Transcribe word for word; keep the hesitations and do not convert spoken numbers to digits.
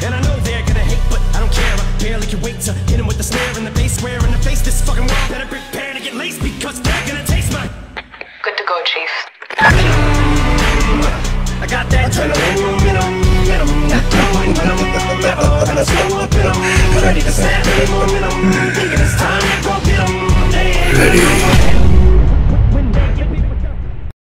And I know they're gonna hate, but I don't care. I barely can wait to hit him with the snare and the bass. Square in the face, this fucking world better prepare to get laced, because they're gonna taste my. Good to go, Chief. I got that adrenaline.